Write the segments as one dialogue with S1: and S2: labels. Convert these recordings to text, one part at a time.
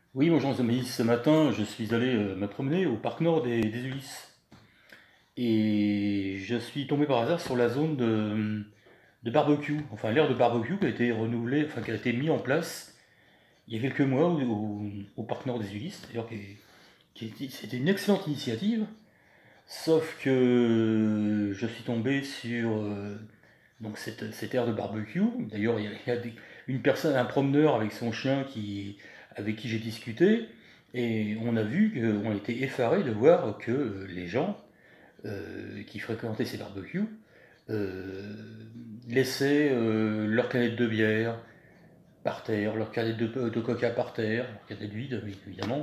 S1: Oui, moi Jean-Zémis, ce matin, je suis allé me promener au parc nord des Ulysses. Et je suis tombé par hasard sur la zone de barbecue, enfin l'aire de barbecue qui a été renouvelée, enfin qui a été mis en place il y a quelques mois au parc nord des Ulysses, d'ailleurs c'était une excellente initiative, sauf que je suis tombé sur donc cette aire de barbecue. D'ailleurs, il y a une personne, un promeneur avec son chien avec qui j'ai discuté, et on a vu qu'on était effarés de voir que les gens qui fréquentaient ces barbecues euh, laissaient leurs canettes de bière par terre, leurs canettes de coca par terre, leurs canettes vides, évidemment.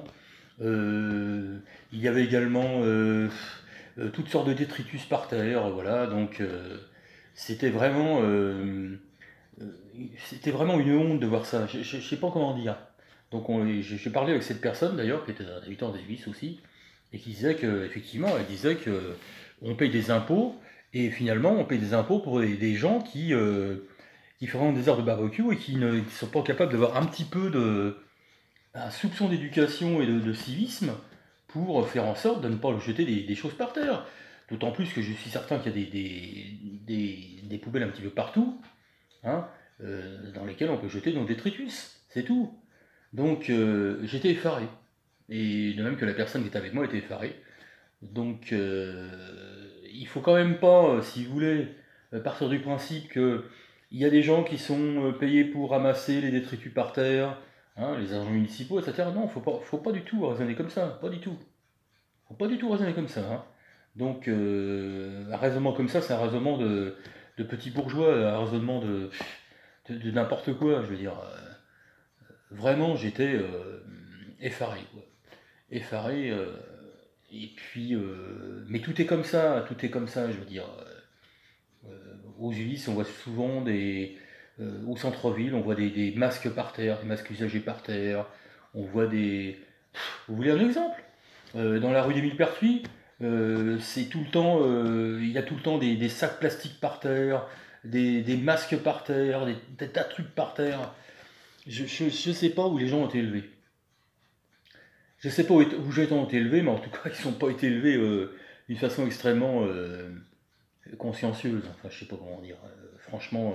S1: Il y avait également toutes sortes de détritus par terre, voilà, donc c'était vraiment, euh, euh, c'était vraiment une honte de voir ça. Je ne sais pas comment dire. Donc j'ai parlé avec cette personne d'ailleurs, qui était un habitant des Suisses aussi, et qui disait que effectivement, elle disait que on paye des impôts, et finalement on paye des impôts pour des gens qui font des heures de barbecue et qui sont pas capables d'avoir un petit peu un soupçon d'éducation et de civisme pour faire en sorte de ne pas jeter des choses par terre. D'autant plus que je suis certain qu'il y a des poubelles un petit peu partout, hein, dans lesquelles on peut jeter nos détritus. C'est tout. Donc j'étais effaré. Et de même que la personne qui était avec moi était effarée. Donc il faut quand même pas, si vous voulez, partir du principe que il y a des gens qui sont payés pour ramasser les détritus par terre, hein, les agents municipaux, etc. Non, faut pas du tout raisonner comme ça, pas du tout. Faut pas du tout raisonner comme ça, hein. Donc un raisonnement comme ça, c'est un raisonnement de petits bourgeois, un raisonnement de n'importe quoi, je veux dire. Vraiment, j'étais effaré, quoi. Effaré. Et puis, mais tout est comme ça, je veux dire. Aux Ulysses, on voit souvent au centre-ville, on voit des masques par terre, des masques usagés par terre. On voit des. Vous voulez un exemple? Dans la rue des Millepertuis, c'est tout le temps, il y a tout le temps des sacs plastiques par terre, des masques par terre, des tas de trucs par terre. Je sais pas où les gens ont été élevés. Je sais pas où les gens ont été élevés, mais en tout cas, ils n'ont pas été élevés d'une façon extrêmement consciencieuse. Enfin, je sais pas comment dire. Franchement,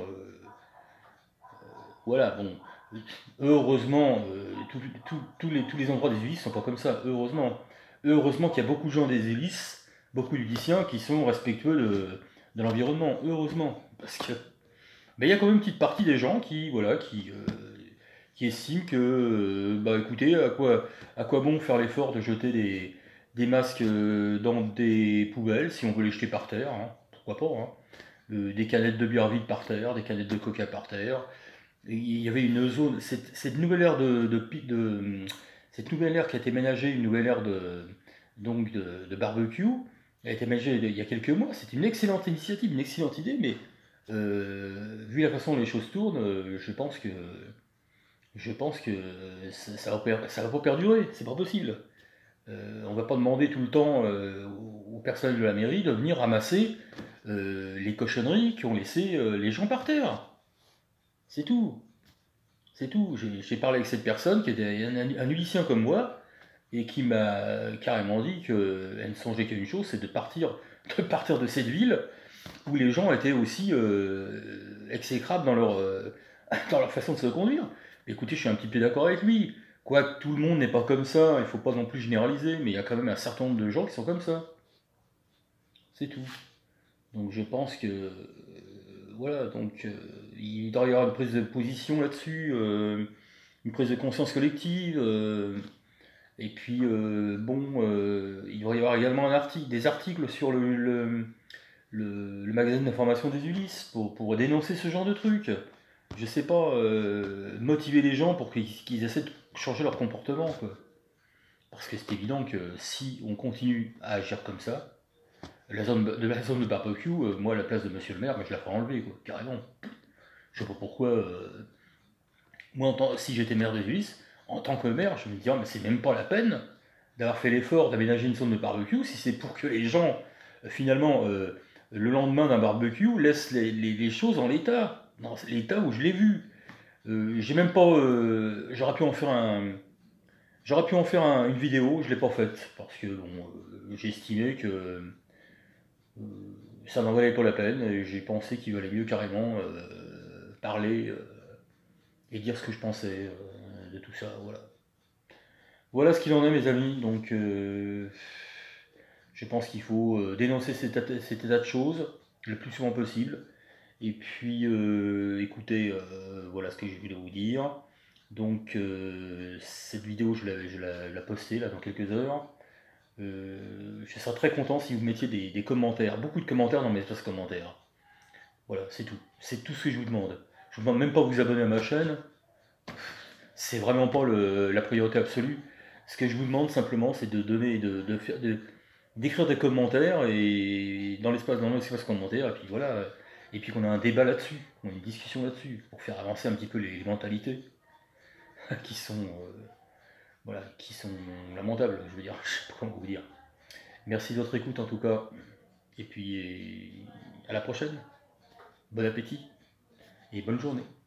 S1: voilà, bon. Heureusement, tous les endroits des Ulysses sont pas comme ça, heureusement. Heureusement qu'il y a beaucoup de gens des Ulysses, beaucoup d'Ulyssiens qui sont respectueux de l'environnement, heureusement. Parce que, mais il y a quand même une petite partie des gens voilà, qui estiment que, bah écoutez, à quoi bon faire l'effort de jeter des masques dans des poubelles si on veut les jeter par terre, hein, pourquoi pas, hein. Des canettes de bière vide par terre, des canettes de coca par terre. Il y avait une zone, cette nouvelle ère cette nouvelle ère qui a été ménagée, une nouvelle ère de barbecue, elle a été ménagée il y a quelques mois. C'est une excellente initiative, une excellente idée, mais vu la façon dont les choses tournent, je pense que ça va pas perdurer, c'est pas possible. On va pas demander tout le temps aux personnels de la mairie de venir ramasser les cochonneries qui ont laissé les gens par terre. C'est tout. C'est tout. J'ai parlé avec cette personne qui était un Ulyssien comme moi et qui m'a carrément dit qu'elle ne songeait qu'à une chose, c'est de partir de cette ville où les gens étaient aussi exécrables dans dans leur façon de se conduire. Écoutez, je suis un petit peu d'accord avec lui. Quoique tout le monde n'est pas comme ça, il ne faut pas non plus généraliser, mais il y a quand même un certain nombre de gens qui sont comme ça. C'est tout. Donc je pense que voilà, donc il doit y avoir une prise de position là-dessus, une prise de conscience collective. Et puis bon, il doit y avoir également des articles sur le magazine d'information des Ulysses pour dénoncer ce genre de trucs. Je sais pas, motiver les gens pour qu'ils essaient de changer leur comportement, quoi. Parce que c'est évident que si on continue à agir comme ça, la zone de barbecue, moi à la place de monsieur le maire, mais je la ferai enlever, quoi, carrément. Je sais pas pourquoi. Moi, si j'étais maire des Ulysses, en tant que maire, je me dirais, mais c'est même pas la peine d'avoir fait l'effort d'aménager une zone de barbecue si c'est pour que les gens, finalement, le lendemain d'un barbecue, laissent les choses en l'état. Dans l'état où je l'ai vu. J'ai même pas. J'aurais pu en faire J'aurais pu en faire une vidéo, je l'ai pas faite, parce que bon, j'ai estimé que ça n'en valait pas la peine, et j'ai pensé qu'il valait mieux carrément parler et dire ce que je pensais de tout ça, voilà. Voilà ce qu'il en est, mes amis. Donc, je pense qu'il faut dénoncer cet état de choses le plus souvent possible. Et puis, écoutez, voilà ce que j'ai voulu vous dire. Donc, cette vidéo, je la poster là dans quelques heures. Je serais très content si vous mettiez des commentaires, beaucoup de commentaires dans mes espaces commentaires. Voilà, c'est tout. C'est tout ce que je vous demande. Je vous demande même pas de vous abonner à ma chaîne. C'est vraiment pas la priorité absolue. Ce que je vous demande simplement, c'est de donner, d'écrire des commentaires et dans l'espace commentaire, et puis voilà, et puis qu'on a un débat là-dessus, qu'on a une discussion là-dessus, pour faire avancer un petit peu les mentalités qui sont, voilà, qui sont lamentables, je veux dire, je sais pas comment vous dire. Merci de votre écoute en tout cas, et puis à la prochaine. Bon appétit et bonne journée.